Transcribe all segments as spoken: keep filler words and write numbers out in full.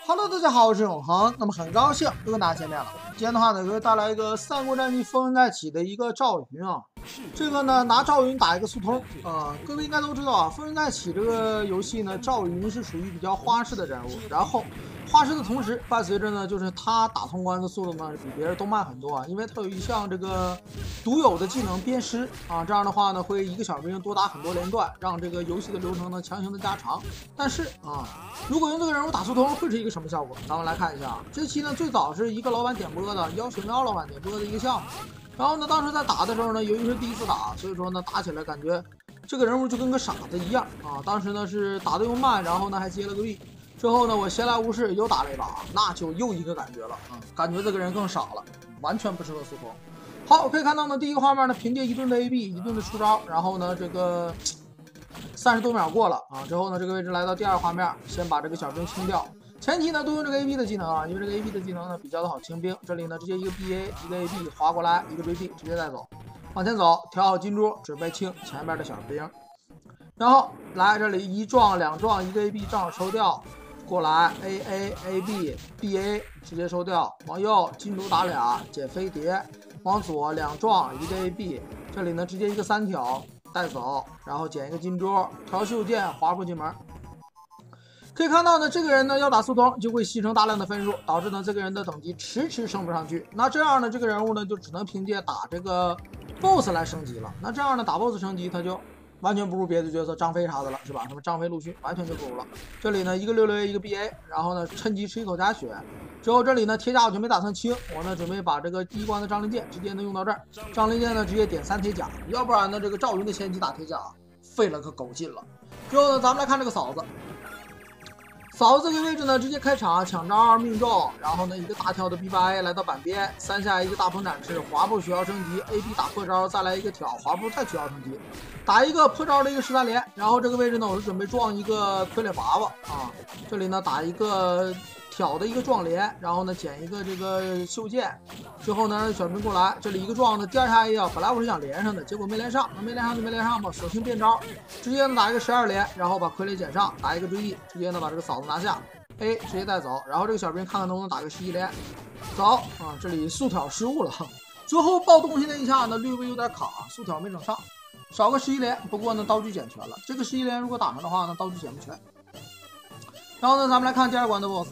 Hello， 大家好，我是永恒。那么很高兴又跟大家见面了。今天的话呢，给大家带来一个《三国战记·风云再起》的一个赵云啊。这个呢，拿赵云打一个速通啊、呃。各位应该都知道啊，《风云再起》这个游戏呢，赵云是属于比较花式的人物。然后花式的同时，伴随着呢，就是他打通关的速度呢，比别人都慢很多啊，因为他有一项这个独有的技能鞭尸啊。这样的话呢，会一个小兵多打很多连段，让这个游戏的流程呢强行的加长。但是啊，如果用这个人物打速通，会是一个什么效果？咱们来看一下啊。这期呢，最早是一个老板点播的，妖水喵老板点播的一个项目。然后呢，当时在打的时候呢，由于是第一次打，所以说呢，打起来感觉这个人物就跟个傻子一样啊。当时呢是打得又慢，然后呢还接了个币。之后呢，我闲来无事又打了一把，那就又一个感觉了啊，感觉这个人更傻了，完全不适合速通。好，可以看到呢，第一个画面呢，凭借一顿的 A B， 一顿的出招，然后呢，这个三十多秒过了啊，之后呢，这个位置来到第二画面，先把这个小兵清掉。前期呢都用这个 A B 的技能啊，因为这个 A B 的技能呢比较的好清兵。这里呢直接一个 B A， 一个 A B 划过来，一个追 B 直接带走，往前走，调好金珠，准备清前面的小兵。然后来这里一撞两撞，一个 A B 正好收掉。过来 A A A B B A 直接收掉，往右金珠打俩捡飞碟，往左两撞一个 A B， 这里呢直接一个三挑带走，然后捡一个金珠，调袖剑划步进门。可以看到呢，这个人呢要打速通就会牺牲大量的分数，导致呢这个人的等级迟迟升不上去。那这样呢，这个人物呢就只能凭借打这个 boss 来升级了。那这样呢，打 boss 升级他就完全不如别的角色张飞啥的了，是吧？什么张飞、陆逊，完全就不如了。这里呢，一个六六 A， 一个 B A， 然后呢，趁机吃一口加血。之后这里呢，铁甲我就没打算清，我呢准备把这个第一关的张灵剑直接呢用到这儿。张灵剑呢直接点三铁甲，要不然呢这个赵云的前期打铁甲费了个狗劲了。之后呢，咱们来看这个嫂子。嫂子这个位置呢，直接开场抢招命中，然后呢一个大跳的 B 八 A 来到板边，三下一个大鹏展翅，滑步需要升级 ，A B 打破招，再来一个挑，滑步再需要升级，打一个破招的一个十三连，然后这个位置呢我是准备撞一个傀儡娃娃啊，这里呢打一个挑的一个撞连，然后呢捡一个这个袖剑，之后呢让小兵过来，这里一个撞呢第二下 A 啊，本来我是想连上的，结果没连上，没连上就没连上吧，索性变招，直接呢打一个十二连，然后把傀儡捡上，打一个追地，直接呢把这个嫂子拿下 ，A 直接带走，然后这个小兵看看能不能打个十一连，走啊，这里速挑失误了，最后爆东西那一下呢略微有点卡，速挑没整上，少个十一连，不过呢道具捡全了，这个十一连如果打上的话呢道具捡不全。然后呢咱们来看第二关的 boss。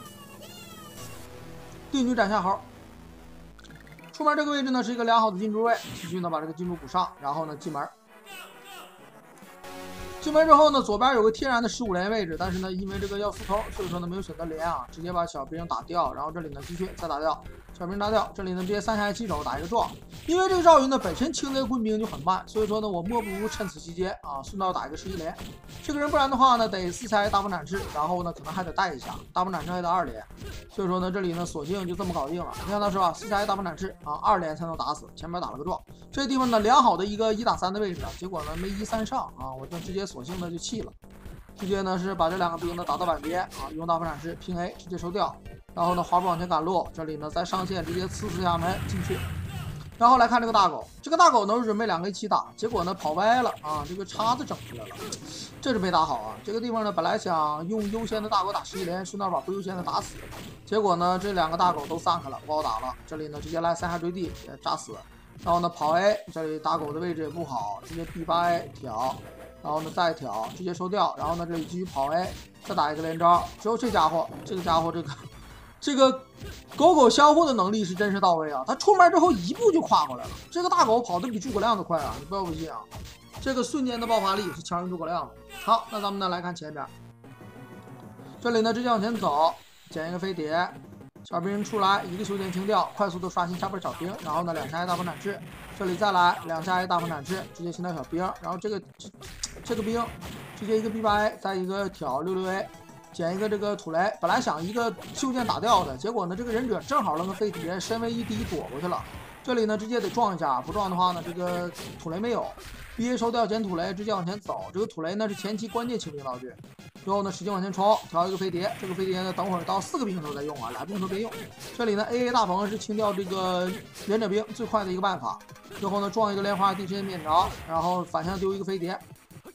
帝女斩夏侯，出门这个位置呢是一个良好的金珠位，继续呢把这个金珠补上，然后呢进门。进门之后呢，左边有个天然的十五连位置，但是呢因为这个要复仇，所以说呢没有选择连啊，直接把小兵打掉，然后这里呢继续再打掉，小兵打掉，这里呢直接三下七手打一个撞。因为这个赵云呢本身清那个棍兵就很慢，所以说呢我莫不如趁此期间啊顺道打一个十一连。这个人不然的话呢得四下大鹏展翅，然后呢可能还得带一下大鹏展翅还得二连，所以说呢这里呢索性就这么搞定了。你看到是吧？四下大鹏展翅啊二连才能打死，前面打了个撞。这个地方呢良好的一个一打三的位置，结果呢没一三上啊，我就直接索性的就弃了，直接呢是把这两个兵呢打到板边啊，用大鹏展翅拼 A 直接收掉。然后呢，滑步往前赶路，这里呢再上线直接呲四下门进去。然后来看这个大狗，这个大狗呢是准备两个一起打，结果呢跑歪了啊，这个叉子整出来了，这是没打好啊。这个地方呢本来想用优先的大狗打十一连，顺道把不优先的打死，结果呢这两个大狗都散开了，不好打了。这里呢直接来三下追地也扎死，然后呢跑 A， 这里大狗的位置也不好，直接 B 八 A 挑。然后呢再挑直接收掉，然后呢这里继续跑 A， 再打一个连招。之后这家伙，这个家伙这个。这个狗狗相互的能力是真是到位啊！他出门之后一步就跨过来了，这个大狗跑得比诸葛亮都快啊！你不要不信啊，这个瞬间的爆发力是强于诸葛亮的。好，那咱们呢来看前边，这里呢直接往前走，捡一个飞碟，小兵出来一个袖剑清掉，快速的刷新下边小兵，然后呢两下一大鹏展翅，这里再来两下一大鹏展翅，直接清掉小兵，然后这个这这个兵直接一个 B 八 A， 再一个挑六六 A。捡一个这个土雷，本来想一个袖剑打掉的，结果呢这个忍者正好扔个飞碟，身位一低躲过去了。这里呢直接得撞一下，不撞的话呢这个土雷没有 ，B A 收掉捡土雷，直接往前走。这个土雷呢是前期关键清兵道具。之后呢使劲往前冲，调一个飞碟，这个飞碟呢等会儿到四个兵的时候再用啊，俩兵头别用。这里呢 A A 大鹏是清掉这个忍者兵最快的一个办法。之后呢撞一个莲花地身面条，然后反向丢一个飞碟。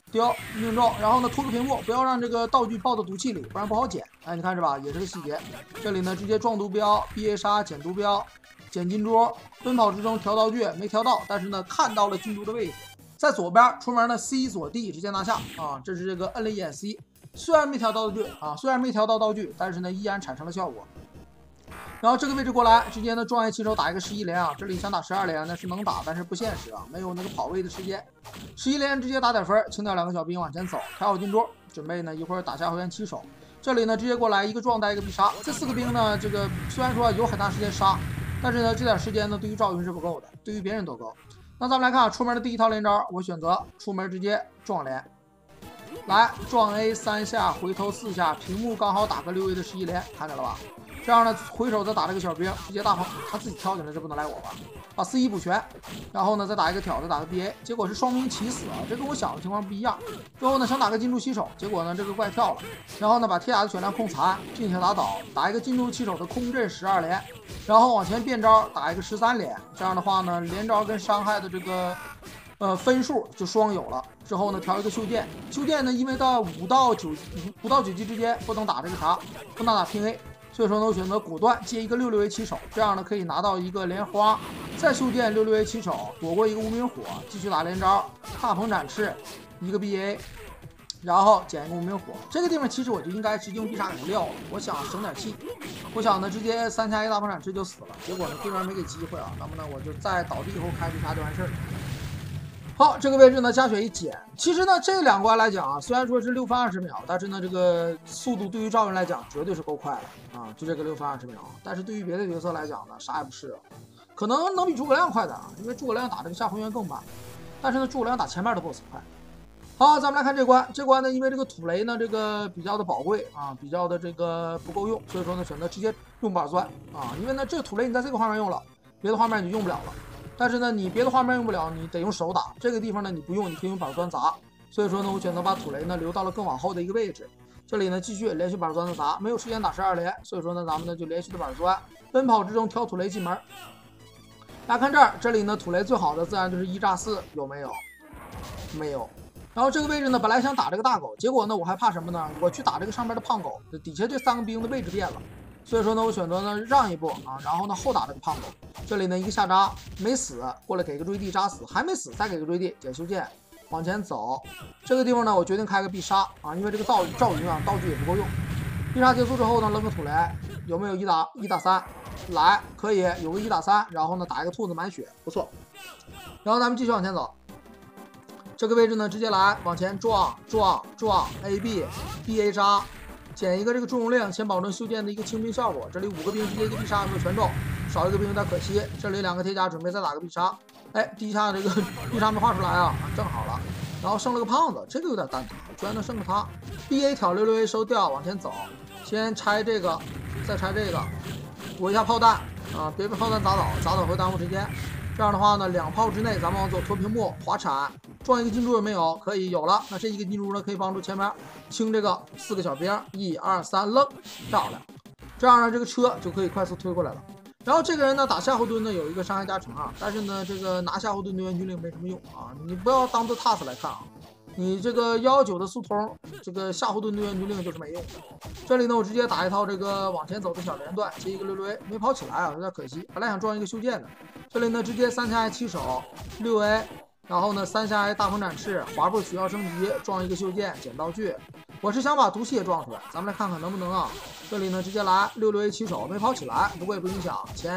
丢命中，然后呢拖个屏幕，不要让这个道具爆到毒气里，不然不好捡。哎，你看是吧？也是个细节。这里呢直接撞毒标 ，B A 杀捡毒标，捡金珠，奔跑之中调道具没调到，但是呢看到了金珠的位置，在左边出门呢 C 左 D 直接拿下啊！这是这个摁了一眼 C， 虽然没调道具啊，虽然没调到道具，但是呢依然产生了效果。然后这个位置过来，直接呢撞 A 骑手打一个十一连啊！这里想打十二连呢是能打，但是不现实啊，没有那个跑位的时间。十一连直接打点分，清掉两个小兵往前走，调好金珠，准备呢一会儿打下回员骑手。这里呢直接过来一个撞带一个必杀，这四个兵呢这个虽然说有很大时间杀，但是呢这点时间呢对于赵云是不够的，对于别人都够。那咱们来看出门的第一套连招，我选择出门直接撞连，来撞 A 三下，回头四下，屏幕刚好打个六 A 的十一连，看见了吧？这样呢，回手再打这个小兵，直接大炮，他自己跳进来，这不能赖我吧？把四一补全，然后呢再打一个挑，再打个 B A， 结果是双兵齐死啊！这跟我想的情况不一样。最后呢想打个金珠骑手，结果呢这个怪跳了，然后呢把铁甲的血量控残，并且打倒，打一个金珠骑手的空阵十二连，然后往前变招打一个十三连，这样的话呢连招跟伤害的这个呃分数就双有了。之后呢调一个修剑，修剑呢因为到五到九五到九级之间不能打这个啥，不能打平 A。所以说呢，我选择果断接一个六六 A 骑手，这样呢可以拿到一个莲花，再修建六六 A 骑手，躲过一个无名火，继续打连招，大鹏展翅，一个 B A， 然后捡一个无名火。这个地方其实我就应该直接用必杀给撂了，我想省点气，我想呢直接三下一大鹏展翅就死了，结果呢对面没给机会啊，那么呢我就在倒地以后开必杀就完事儿了。好，这个位置呢加血一减，其实呢这两关来讲啊，虽然说是六分二十秒，但是呢这个速度对于赵云来讲绝对是够快的啊，就这个六分二十秒。但是对于别的角色来讲呢，啥也不是，可能能比诸葛亮快点啊，因为诸葛亮打这个下回员更慢，但是呢诸葛亮打前面的 boss 快。好，咱们来看这关，这关呢因为这个土雷呢这个比较的宝贵啊，比较的这个不够用，所以说呢选择直接用板钻啊，因为呢这个土雷你在这个画面用了，别的画面你就用不了了。但是呢，你别的画面用不了，你得用手打。这个地方呢，你不用，你可以用板钻砸。所以说呢，我选择把土雷呢留到了更往后的一个位置。这里呢，继续连续板钻的砸，没有时间打十二连，所以说呢，咱们呢就连续的板钻，奔跑之中挑土雷进门。大家看这儿，这里呢土雷最好的自然就是一炸四，有没有？没有。然后这个位置呢，本来想打这个大狗，结果呢，我还怕什么呢？我去打这个上面的胖狗，底下这三个兵的位置变了。所以说呢，我选择呢让一步啊，然后呢后打这个胖狗。这里呢一个下扎没死，过来给个追地扎死，还没死，再给个追地捡修剑，往前走。这个地方呢，我决定开个必杀啊，因为这个赵赵云啊道具也不够用。必杀结束之后呢，扔个土雷，有没有一打一打三？来，可以有个一打三，然后呢打一个兔子满血，不错。然后咱们继续往前走。这个位置呢，直接来往前撞撞撞 ，A B B A 扎。捡一个这个重容令，先保证修建的一个清兵效果。这里五个兵直接一个必杀没有全中，少一个兵有点可惜。这里两个铁甲准备再打个必杀，哎，第一下这个必杀没画出来啊，正好了。然后剩了个胖子，这个有点蛋疼，居然能剩个他。B A 挑六六 A 收掉，往前走，先拆这个，再拆这个，躲一下炮弹啊，别被炮弹砸倒，砸倒会耽误时间。这样的话呢，两炮之内咱们往左拖屏幕滑铲，撞一个金珠有没有？可以有了。那这一个金珠呢，可以帮助前面清这个四个小兵，一二三扔，漂亮。这样呢，这个车就可以快速推过来了。然后这个人呢，打夏侯惇呢有一个伤害加成啊，但是呢，这个拿夏侯惇的援军令没什么用啊，你不要当做 T A S 来看啊。你这个幺幺九的速通，这个夏侯惇的援军令就是没用的。这里呢，我直接打一套这个往前走的小连段，接一个六六 A， 没跑起来啊，有点可惜。本来想撞一个修剑的，这里呢直接三下七手六 A， 然后呢三下大鹏展翅，滑步取要升级，撞一个修剑捡道具。我是想把毒血撞出来，咱们来看看能不能啊。这里呢直接来六六 A 起手，没跑起来，不过也不影响，前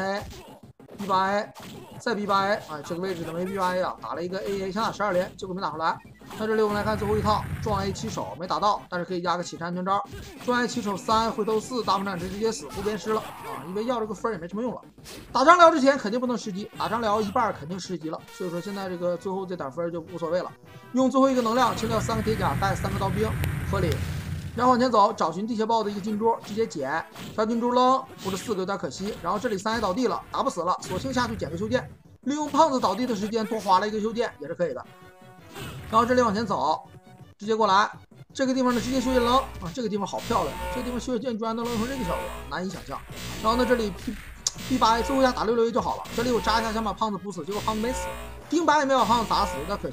A。B 八 A， 再 B 八 A， 哎，这个位置呢没 B 八 A 啊，打了一个 A A， 想打十二连，结果没打出来。那这里我们来看最后一套，撞 A 起手没打到，但是可以压个起山全招。撞 A 起手三，回头四，大鹏展翅直接死，不鞭尸了啊，因为要这个分也没什么用了。打张辽之前肯定不能失击，打张辽一半肯定失击了，所以说现在这个最后这点分就无所谓了。用最后一个能量清掉三个铁甲，带三个刀兵，合理。然后往前走，找寻地下豹的一个金珠，直接捡，条金珠扔，不是四个有点可惜。然后这里三 A 倒地了，打不死了，索性下去捡个修剑，利用胖子倒地的时间多划了一个修剑也是可以的。然后这里往前走，直接过来，这个地方呢直接修剑扔啊，这个地方好漂亮，这个地方修剑居然能扔成这个效果，难以想象。然后呢这里 P P 八 A 最后一下打六六 A 就好了，这里我扎一下想把胖子补死，结果胖子没死，丁白也没把胖子打死，有点可惜。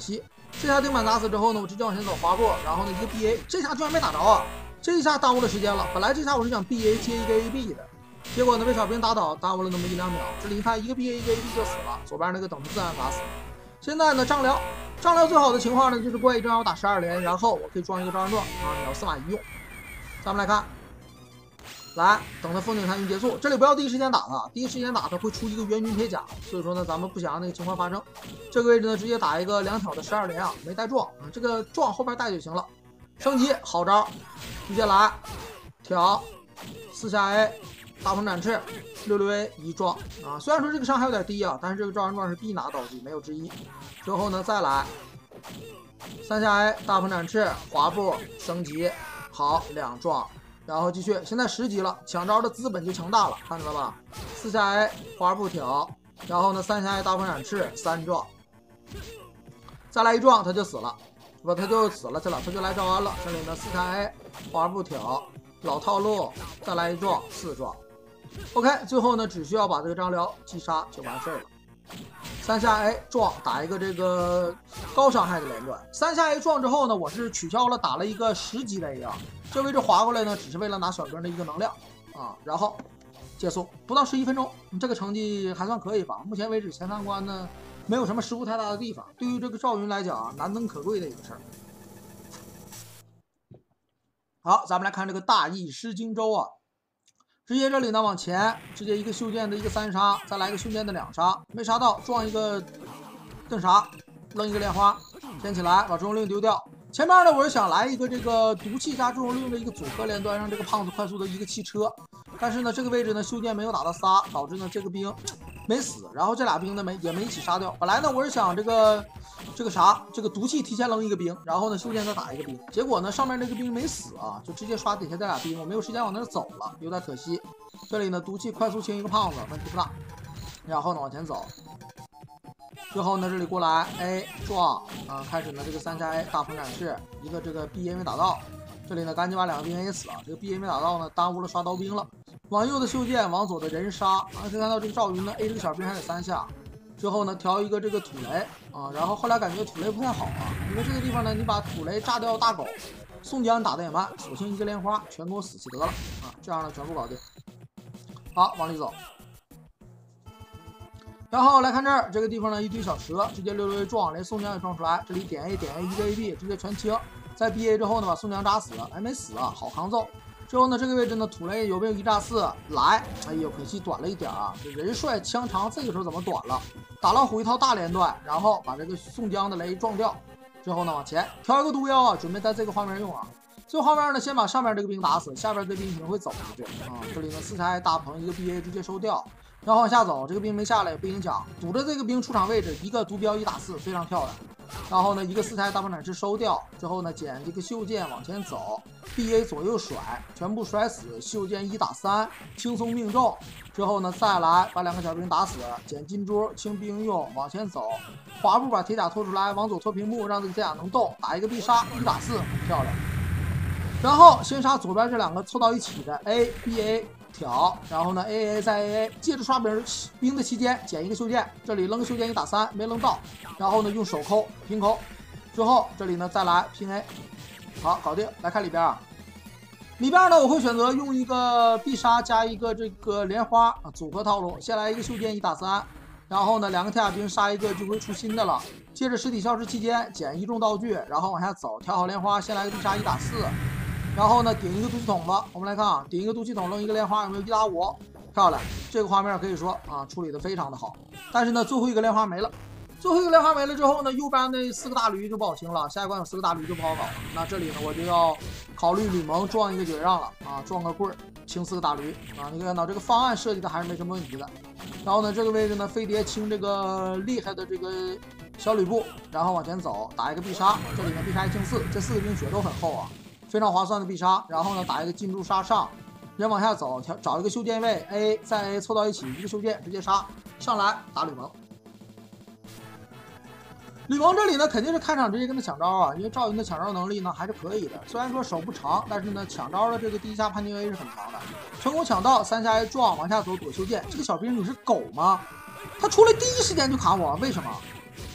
这下钉板打死之后呢，我直接往前走滑步，然后呢一个 B A， 这下居然没打着啊！这一下耽误了时间了。本来这下我是想 B A 接一个 A B 的，结果呢被小兵打倒，耽误了那么一两秒。这里一看，一个 B A 一个 A B 就死了，左边那个等级自然打死。现在呢张辽，张辽最好的情况呢就是怪异正让我打十二连，然后我可以装一个召唤状啊，秒司马懿用。咱们来看。 来，等他风景残云结束，这里不要第一时间打他，第一时间打他会出一个援军铁甲，所以说呢，咱们不想让那个情况发生。这个位置呢，直接打一个两挑的十二连啊，没带撞啊，这个撞后边带就行了。升级好招，直接来挑四下 A， 大鹏展翅，六六 A 一撞啊。虽然说这个伤害有点低啊，但是这个召唤状是必拿道具，没有之一。之后呢，再来三下 A， 大鹏展翅，滑步升级，好两撞。 然后继续，现在十级了，抢招的资本就强大了，看见了吧？四下 A 花步挑，然后呢三下 A 大鹏展翅三撞，再来一撞他就死了，不他就死了去了，他就来招安了。这里呢四下 A 花步挑，老套路，再来一撞四撞。OK， 最后呢只需要把这个张辽击杀就完事儿了。 三下 A 撞打一个这个高伤害的连段，三下 A 撞之后呢，我是取消了打了一个十级的 A 啊，这位置划过来呢，只是为了拿小兵的一个能量啊，然后结束不到十一分钟，这个成绩还算可以吧？目前为止前三关呢没有什么失误太大的地方，对于这个赵云来讲啊，难能可贵的一个事儿。好，咱们来看这个大义失荆州啊。 直接这里呢往前，直接一个修剑的一个三杀，再来一个修剑的两杀，没杀到撞一个盾杀，扔一个莲花，捡起来把重用令丢掉。前面呢我是想来一个这个毒气加重用令的一个组合连段，让这个胖子快速的一个弃车。但是呢这个位置呢修剑没有打到仨，导致呢这个兵没死，然后这俩兵呢没也没一起杀掉。本来呢我是想这个这个啥这个毒气提前扔一个兵，然后呢修剑再打一个兵，结果呢上面这个兵没死啊，就直接刷底下这俩兵，我没有时间往那儿走了，有点可惜。这里呢毒气快速清一个胖子，问题不大。然后呢往前走，最后呢这里过来 A 撞啊，开始呢这个三下 A 大鹏展翅，一个这个 B A 没打到。这里呢赶紧把两个兵 A 死了，这个 B A 没打到呢，耽误了刷刀兵了。往右的修剑，往左的人杀啊，可以看到这个赵云呢 A 这个小兵还得三下。 之后呢，调一个这个土雷啊，然后后来感觉土雷不太好啊，因为这个地方呢，你把土雷炸掉大狗，宋江打的也慢，索性一个莲花全给我死去得了啊，这样呢全部搞定。好，往里走，然后来看这儿，这个地方呢一堆小蛇，直接六六 A 撞，连宋江也撞出来，这里点 A 点 A 一个 A B 直接全清，在 B A 之后呢把宋江扎死了，哎没死啊，好抗揍。 之后呢，这个位置呢，土雷有没有一炸四来？哎呦，可惜短了一点啊！这人帅枪长，这个时候怎么短了？打老虎一套大连段，然后把这个宋江的雷撞掉。之后呢，往前调一个毒妖啊，准备在这个画面用啊。这个画面呢，先把上面这个兵打死，下边这兵可能会走出去啊。这里呢，四下大鹏一个 B A 直接收掉，然后往下走，这个兵没下来也不影响，堵着这个兵出场位置，一个毒镖一打四，非常漂亮。 然后呢，一个四台大鹏展翅收掉之后呢，捡这个袖剑往前走 ，B A 左右甩，全部甩死，袖剑一打三，轻松命中。之后呢，再来把两个小兵打死，捡金珠清兵用，往前走，滑步把铁甲拖出来，往左拖屏幕，让这个铁甲能动，打一个必杀，一打四，很漂亮。然后先杀左边这两个凑到一起的 A B A。 挑，然后呢 A A 再 A A， 接着刷兵兵的期间捡一个袖剑，这里扔个袖剑一打三没扔到，然后呢用手抠平抠，之后这里呢再来拼 A， 好搞定。来看里边啊，里边呢我会选择用一个必杀加一个这个莲花啊组合套路，先来一个袖剑一打三，然后呢两个铁甲兵杀一个就会出新的了，接着实体消失期间捡一众道具，然后往下走，调好莲花，先来个必杀一打四。 然后呢，顶一个毒气筒子，我们来看啊，顶一个毒气筒，扔一个莲花，有没有一打五？漂亮，这个画面可以说啊，处理的非常的好。但是呢，最后一个莲花没了，最后一个莲花没了之后呢，右边那四个大驴就不好清了，下一关有四个大驴就不好搞了。那这里呢，我就要考虑吕蒙撞一个绝让了啊，撞个棍儿清四个大驴啊。你可以看到这个方案设计的还是没什么问题的。然后呢，这个位置呢，飞碟清这个厉害的这个小吕布，然后往前走，打一个必杀，这里呢必杀一清四，这四个兵血都很厚啊。 非常划算的必杀，然后呢打一个进驻杀上，人往下走，调找一个修剑位 A 再 A 凑到一起，一个修剑直接杀上来打吕蒙。吕蒙这里呢肯定是开场直接跟他抢招啊，因为赵云的抢招能力呢还是可以的，虽然说手不长，但是呢抢招的这个第一下判定 A 是很强的，成功抢到三下 A 撞往下走躲修剑，这个小兵你是狗吗？他出来第一时间就卡我，为什么？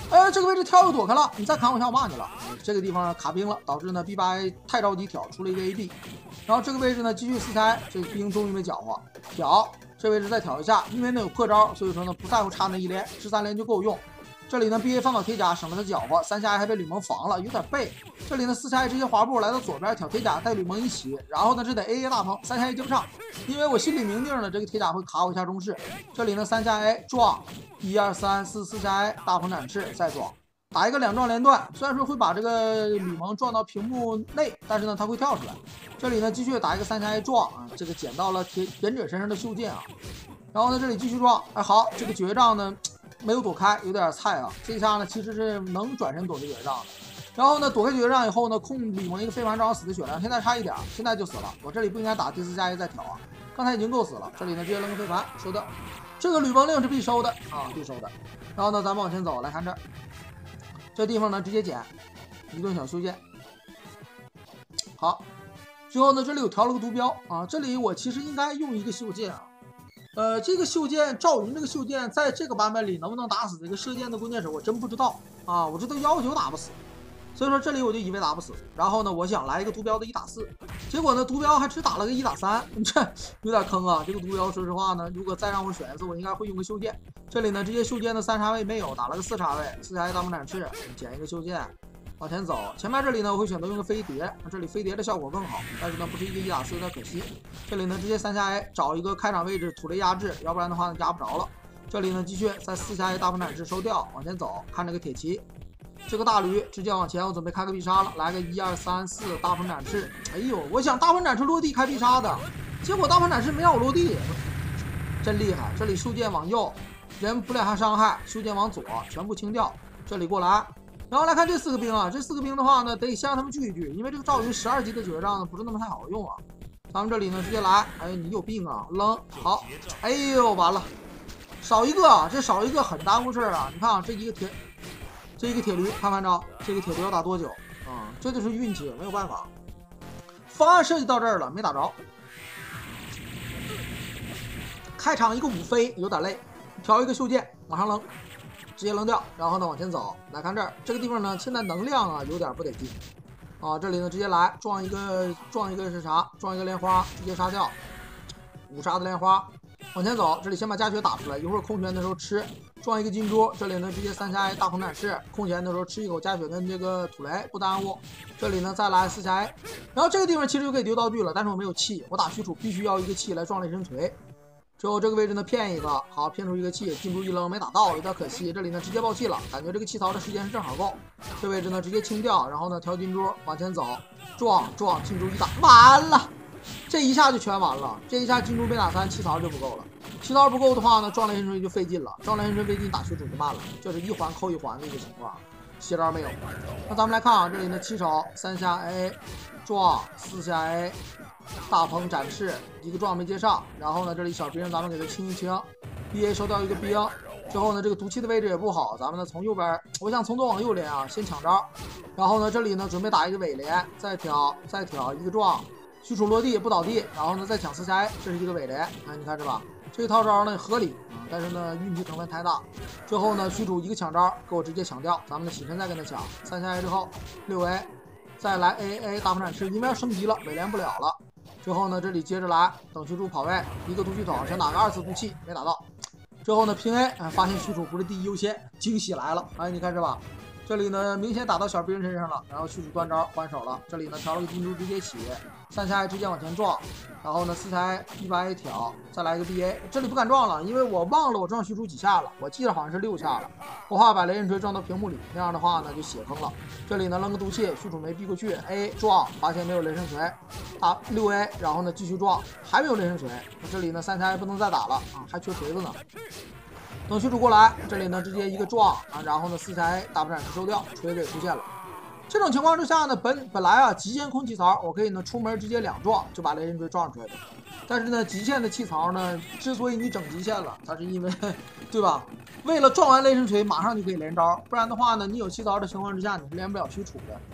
哎，这个位置跳又躲开了，你再砍我一下我骂你了。这个地方卡兵了，导致呢 B 八 A 太着急挑出了一个 A B， 然后这个位置呢继续四拆，这个兵终于没搅和，挑这位置再挑一下，因为呢有破招，所以说呢不在乎差那一连，十三连就够用。这里呢 B A 放倒铁甲，省了他搅和，三下 A 还被吕蒙防了，有点背。这里呢四下 A 直接滑步来到左边挑铁甲，带吕蒙一起，然后呢这得 A A 大鹏，三下 A 接不上，因为我心里明定了这个铁甲会卡我一下中士。这里呢三下 A 撞，一二三四四下 A 大鹏展翅再撞，打一个两撞连段，虽然说会把这个吕蒙撞到屏幕内，但是呢他会跳出来。这里呢继续打一个三下 A 撞啊，这个捡到了铁忍者身上的袖剑啊，然后呢这里继续撞，哎好，这个绝杖呢。没有躲开，有点菜啊！这一下呢，其实是能转身躲这绝杖的。然后呢，躲开绝杖以后呢，控吕蒙一个飞盘正好死的血量，现在差一点，现在就死了。我这里不应该打第四加一再挑啊，刚才已经够死了。这里呢，直接扔个飞盘收掉。这个吕蒙令是必收的啊，必收的。然后呢，咱们往前走，来看这儿，这地方呢直接捡一顿小修剑。好，之后呢，这里有调了个毒标啊，这里我其实应该用一个袖剑啊。呃，这个袖剑赵云这个袖剑在这个版本里能不能打死这个射箭的弓箭手，我真不知道啊！我这都幺九打不死，所以说这里我就以为打不死。然后呢，我想来一个毒标的一打四，结果呢，毒标还只打了个一打三，这有点坑啊！这个毒标说实话呢，如果再让我选一次，我应该会用个袖剑。这里呢，直接袖剑的三叉位没有，打了个四叉位，四叉 A 大鹏展翅，捡一个袖剑。往前走，前面这里呢，我会选择用个飞碟，这里飞碟的效果更好，但是呢，不是一个一打四，有点可惜。这里呢，直接三下 A 找一个开场位置土雷压制，要不然的话呢，压不着了。这里呢，继续在四下 A 大鹏展翅收掉，往前走，看这个铁骑，这个大驴直接往前，我准备开个必杀了，来个一二三四大鹏展翅。哎呦，我想大鹏展翅落地开必杀的，结果大鹏展翅没让我落地，真厉害。这里袖剑往右，人不两下伤害，袖剑往左，全部清掉。这里过来。然后来看这四个兵啊，这四个兵的话呢，得先让他们聚一聚，因为这个赵云十二级的绝杖呢不是那么太好用啊。咱们这里呢直接来，哎，你有病啊，扔好，哎呦完了，少一个，这少一个很耽误事儿啊。你看啊，这一个铁，这一个铁驴，看看着这个铁驴要打多久啊、嗯？这就是运气，没有办法。方案设计到这儿了，没打着。开场一个五飞有点累，调一个袖剑往上扔。直接扔掉，然后呢往前走，来看这儿这个地方呢，现在能量啊有点不得劲啊。这里呢直接来撞一个撞一个是啥？撞一个莲花，直接杀掉五杀的莲花。往前走，这里先把加血打出来，一会儿空拳的时候吃，撞一个金珠。这里呢直接三下 A 大鹏展翅，空拳的时候吃一口加血跟这个土雷不耽误。这里呢再来四下 A， 然后这个地方其实就可以丢道具了，但是我没有气，我打虚楚必须要一个气来撞雷神锤。之后这个位置呢骗一个，好骗出一个气，进出一扔没打到，有点可惜。这里呢直接爆气了，感觉这个气槽的时间是正好够。这位置呢直接清掉，然后呢调金珠往前走，撞撞进珠一打，完了，这一下就全完了。这一下金珠没打三，气槽就不够了。气槽不够的话呢，撞雷神锤就费劲了，撞雷神锤费劲，打虚主就慢了，就是一环扣一环的一个情况。斜招没有。那咱们来看啊，这里呢起手三下 A 撞，四下 A。大鹏展翅，一个撞没接上，然后呢，这里小兵咱们给他清一清 ，B A 收掉一个兵，之后呢，这个毒气的位置也不好，咱们呢从右边，我想从左往右连啊，先抢招，然后呢，这里呢准备打一个尾连，再挑，再挑一个撞，虚楚落地不倒地，然后呢再抢四下 A， 这是一个尾连，哎，你看是吧？这个套招呢合理啊，但是呢运气成分太大，最后呢虚楚一个抢招给我直接抢掉，咱们的起身再跟他抢，三下 A 之后六 A， 再来 A A 大鹏展翅，因为要升级了，尾连不了了。之后呢，这里接着来，等虚楚跑位，一个毒气筒，想打个二次毒气，没打到。之后呢，拼 A， 哎，发现虚楚不是第一优先，惊喜来了，哎，你看是吧？这里呢，明显打到小兵身上了，然后虚楚断招还手了。这里呢，调了个金珠直接起，三下 A 直接往前撞，然后呢，四下 A 一百 A 挑，再来一个 B A， 这里不敢撞了，因为我忘了我撞虚楚几下了，我记得好像是六下了，我怕把雷神锤撞到屏幕里，那样的话呢就血坑了。这里呢扔个毒气，虚楚没避过去 ，A 撞，发现没有雷神锤，打六 A， 然后呢继续撞，还没有雷神锤，这里呢三下 A 不能再打了啊，还缺锤子呢。等虚楚过来，这里呢直接一个撞啊，然后呢四下 A 大鹏展翅收掉，锤子也出现了。这种情况之下呢，本本来啊极限空气槽，我可以呢出门直接两撞就把雷神锤撞出来的。但是呢，极限的气槽呢，之所以你整极限了，它是因为，对吧？为了撞完雷神锤马上就可以连招，不然的话呢，你有气槽的情况之下，你是连不了虚楚的。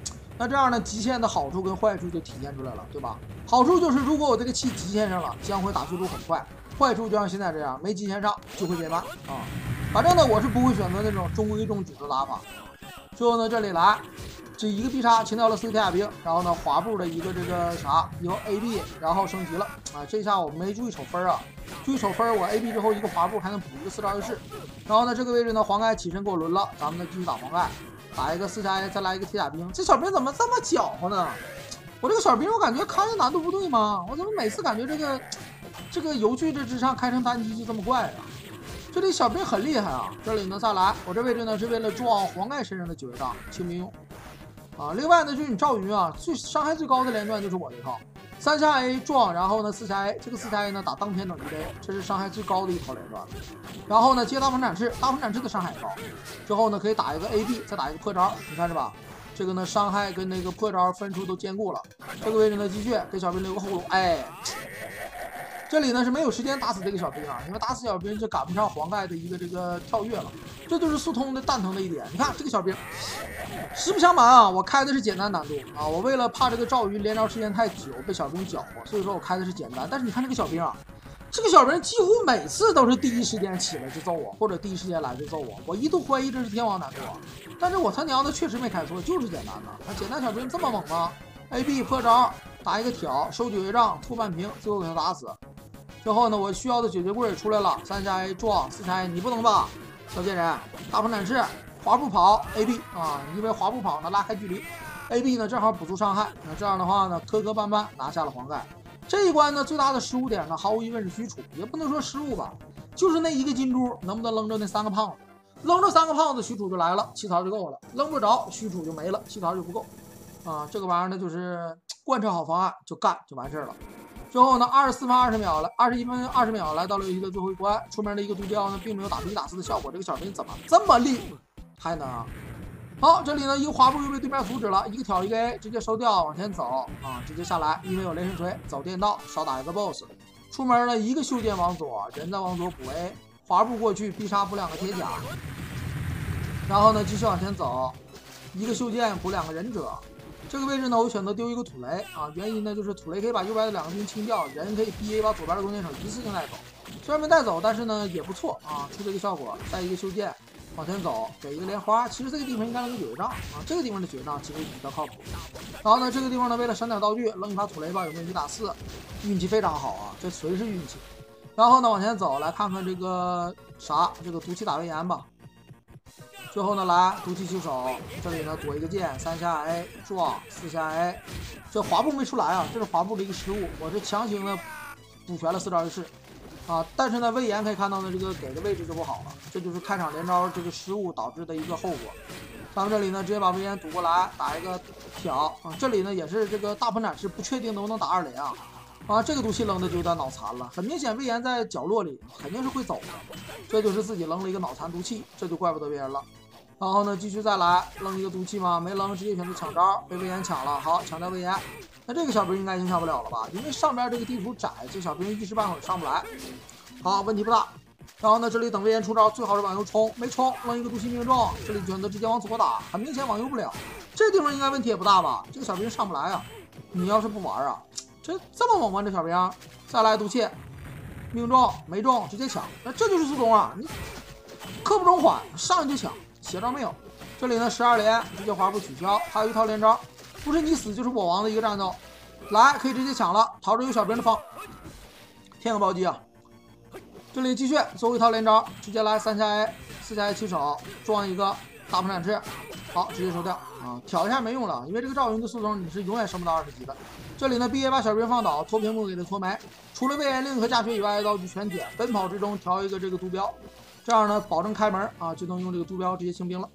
那这样呢，极限的好处跟坏处就体现出来了，对吧？好处就是如果我这个气极限上了，将会打速度很快；坏处就像现在这样，没极限上就会变慢啊。反正呢，我是不会选择那种中规中矩的打法。最后呢，这里来。 这一个必杀清掉了四个铁甲兵，然后呢，滑步的一个这个啥，以后 A B， 然后升级了啊！这下我没注意瞅分啊，注意瞅分，我 A B 之后一个滑步还能补一个四招优势。然后呢，这个位置呢，黄盖起身给我抡了，咱们呢继续打黄盖，打一个四加 A， 再来一个铁甲兵。这小兵怎么这么搅和呢？我这个小兵我感觉开的难度不对吗？我怎么每次感觉这个这个游具这之上开成单机就这么怪啊？这里小兵很厉害啊！这里呢再来，我这位置呢是为了撞黄盖身上的九月杖清兵用。 啊，另外呢，就是你赵云啊，最伤害最高的连段就是我这套，三下 A 撞，然后呢四下 A， 这个四下 A 呢打当天等级 A， 这是伤害最高的一套连段。然后呢接大鹏展翅，大鹏展翅的伤害高，之后呢可以打一个 A B， 再打一个破招，你看是吧？这个呢伤害跟那个破招分数都兼顾了。这个位置呢继续给小兵留个后路，哎。 这里呢是没有时间打死这个小兵啊，因为打死小兵就赶不上黄盖的一个这个跳跃了，这就是速通的蛋疼的一点。你看这个小兵，实不相瞒啊，我开的是简单难度啊，我为了怕这个赵云连招时间太久被小兵搅和，所以说我开的是简单。但是你看这个小兵啊，这个小兵几乎每次都是第一时间起来就揍我，或者第一时间来就揍我，我一度怀疑这是天王难度啊，但是我他娘的确实没开错，就是简单的。那简单小兵这么猛吗 ？A B 破招打一个挑，收九月杖，吐半屏，最后给他打死。 之后呢，我需要的解决棍也出来了，三下 A 撞，四下 A 你不能吧，小贱人，大鹏展翅，滑步跑 A B 啊，因为滑步跑呢拉开距离 ，A B 呢正好补足伤害，那这样的话呢，磕磕绊绊拿下了黄盖。这一关呢最大的失误点呢，毫无疑问是许褚，也不能说失误吧，就是那一个金珠能不能扔着那三个胖子，扔着三个胖子许褚就来了，气槽就够了，扔不着许褚就没了，气槽就不够啊，这个玩意儿呢就是贯彻好方案就干就完事儿了。 之后呢，二十四分二十秒了，二十一分二十秒来到了游戏的最后一关，出门的一个毒镖呢，并没有打一打四的效果。这个小兵怎么这么厉害呢？好，这里呢一个滑步又被对面阻止了，一个挑一个 A， 直接收掉，往前走啊，直接下来，因为有雷神锤，走电道，少打一个 boss。出门呢一个袖剑往左，人再往左补 A， 滑步过去必杀补两个铁甲，然后呢继续往前走，一个袖剑补两个忍者。 这个位置呢，我选择丢一个土雷啊，原因呢就是土雷可以把右边的两个兵清掉，人可以 B A 把左边的弓箭手一次性带走，虽然没带走，但是呢也不错啊，出这个效果。带一个袖剑往前走，给一个莲花，其实这个地方应该扔个九月杖啊，这个地方的九月杖其实比较靠谱。然后呢，这个地方呢为了省点道具，扔一把土雷吧，有没有一打四？运气非常好啊，这纯是运气。然后呢往前走，来看看这个啥，这个毒气打威严吧。 最后呢，来毒气起手，这里呢躲一个剑，三下 A 撞，四下 A， 这滑步没出来啊，这是滑步的一个失误，我是强行的补全了四招优势啊，但是呢，威严可以看到呢，这个给的位置就不好了，这就是开场连招这个失误导致的一个后果。咱们这里呢，直接把威严堵过来，打一个挑啊，这里呢也是这个大鹏展翅不确定能不能打二连啊。 啊，这个毒气扔的就有点脑残了，很明显魏延在角落里肯定是会走的，这就是自己扔了一个脑残毒气，这就怪不得别人了。然后呢，继续再来扔一个毒气吗？没扔，直接选择抢招，被魏延抢了。好，抢掉魏延，那这个小兵应该影响不了了吧？因为上边这个地图窄，这小兵一时半会儿上不来。好，问题不大。然后呢，这里等魏延出招，最好是往右冲，没冲，扔一个毒气命中，这里选择直接往左打，很明显往右不了。这地方应该问题也不大吧？这个小兵上不来啊，你要是不玩啊。 这这么猛吗？这小兵，再来毒气，命中没中，直接抢，那这就是速通啊！你刻不容缓，上去就抢，邪招没有。这里呢，十二连直接滑步取消，还有一套连招，不是你死就是我亡的一个战斗。来，可以直接抢了，逃着有小兵的风，天个暴击啊！这里继续最后一套连招，直接来三下 A， 四下 A 起手撞一个大鹏展翅，好，直接收掉啊！挑一下没用了，因为这个赵云的速通你是永远升不到二十级的。 这里呢 ，B A 把小兵放倒，拖屏幕给他拖没。除了魏延令和驾雪以外的道具全点，奔跑之中调一个这个毒镖，这样呢保证开门啊，就能用这个毒镖直接清兵了。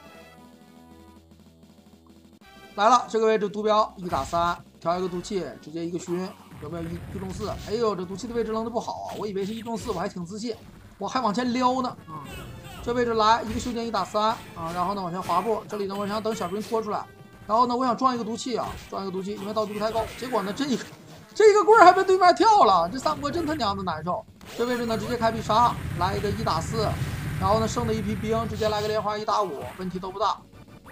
来了，这个位置毒镖一打三，调一个毒气，直接一个熏，有没有一一中四？哎呦，这毒气的位置扔的不好啊，我以为是一中四，我还挺自信，我还往前撩呢啊。这位置来一个袖剑一打三啊，然后呢往前滑步，这里呢我想等小兵拖出来。 然后呢，我想撞一个毒气啊，撞一个毒气，因为道具不太够。结果呢，这一个这个棍儿还被对面跳了，这三国真他娘的难受。这位置呢，直接开必杀，来一个一打四，然后呢，剩的一批兵直接来个莲花一打五，问题都不大。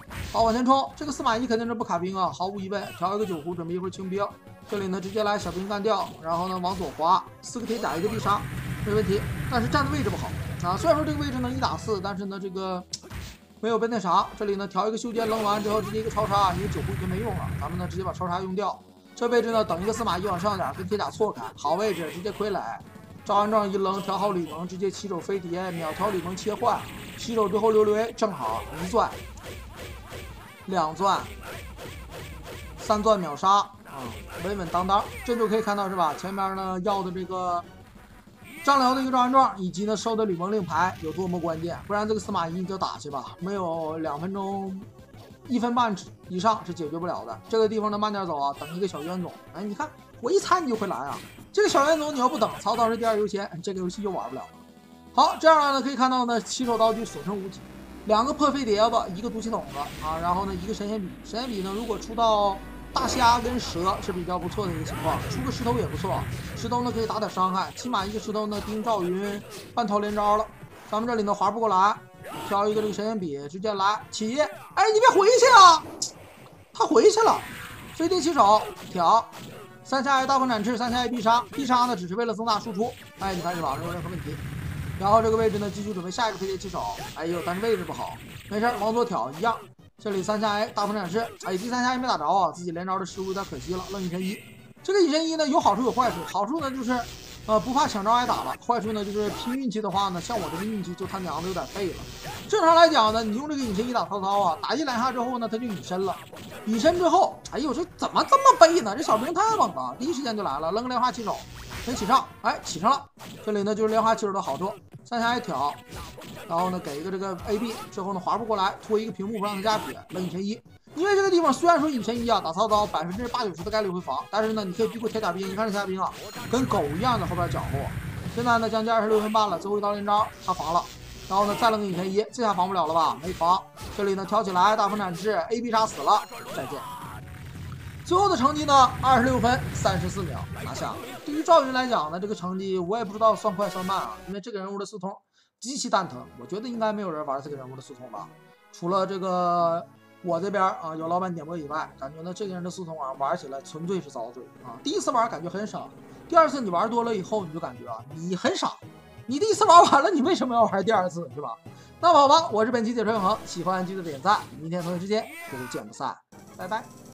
好，往前冲，这个司马懿肯定是不卡兵啊，毫无疑问，调一个九湖，准备一会儿清兵。这里呢，直接来小兵干掉，然后呢往左滑，四个铁甲一个必杀，没问题。但是站的位置不好啊，虽然说这个位置呢一打四，但是呢这个没有被那啥。这里呢调一个修剑扔完之后，直接一个超杀，因为九湖已经没用了，咱们呢直接把超杀用掉。这位置呢等一个司马懿往上点，跟铁甲错开，好位置，直接傀儡。赵安正一扔，调好吕蒙，直接起手飞碟，秒调吕蒙切换，起手之后刘雷正好一钻，两钻，三钻秒杀啊、嗯，稳稳当当。这就可以看到是吧？前面呢要的这个张辽的一个赵安壮，以及呢收的吕蒙令牌有多么关键，不然这个司马懿你就打去吧，没有两分钟。一分半以上是解决不了的。这个地方呢慢点走啊，等一个小冤种。哎，你看我一猜你就会来啊。这个小冤种你要不等，曹操是第二优先，这个游戏就玩不了了。好，这样呢可以看到呢，起手道具所剩无几，两个破飞碟子，一个毒气筒子啊，然后呢一个神仙笔。神仙笔呢如果出到大虾跟蛇是比较不错的一个情况，出个石头也不错。石头呢可以打点伤害，起码一个石头呢盯赵云半套连招了。咱们这里呢划不过来。挑一个这个神仙笔，直接来起！哎，你别回去啊！他回去了，飞碟起手挑，三下 A 大风展翅，三下 A 必杀，必杀呢只是为了增大输出。哎，你看是吧？没有任何问题。然后这个位置呢，继续准备下一个飞碟起手。哎呦，但是位置不好，没事，往左挑一样。这里三下 A 大风展翅，哎，第三下 A 没打着啊，自己连招的失误有点可惜了，愣一神一。这个一神一呢有好处有坏处，好处呢就是。呃，不怕抢招挨打了。坏处呢，就是拼运气的话呢，像我这个运气就他娘的有点废了。正常来讲呢，你用这个隐身一打曹操啊，打一两下之后呢，他就隐身了。隐身之后，哎呦，这怎么这么背呢？这小兵太猛了，第一时间就来了，扔个莲花起手，先起上，哎，起上了。这里呢就是莲花起手的好处，三下一挑，然后呢给一个这个 A B 之后呢划不过来，拖一个屏幕不让他加血，扔隐身一。因为这个地方虽然说隐身一啊打曹操百分之八九十的概率会防，但是呢你可以逼过铁甲兵，你看这铁甲兵啊，跟狗一样的后边搅和。现在呢将近二十六分半了，最后一刀连招他防了，然后呢再扔个隐身一，这下防不了了吧？没防。这里呢挑起来大风展翅 ，A B 杀死了，再见。最后的成绩呢二十六分三十四秒拿下。对于赵云来讲呢，这个成绩我也不知道算快算慢啊，因为这个人物的四通极其蛋疼，我觉得应该没有人玩这个人物的四通吧，除了这个。我这边啊有老板点播以外，感觉呢这个人的四通啊玩起来纯粹是遭罪啊！第一次玩感觉很傻，第二次你玩多了以后，你就感觉啊你很傻。你第一次玩完了，你为什么要玩第二次是吧？那么好吧，我是本期解说永恒，喜欢记得点赞，明天同一时间不见不散，拜拜。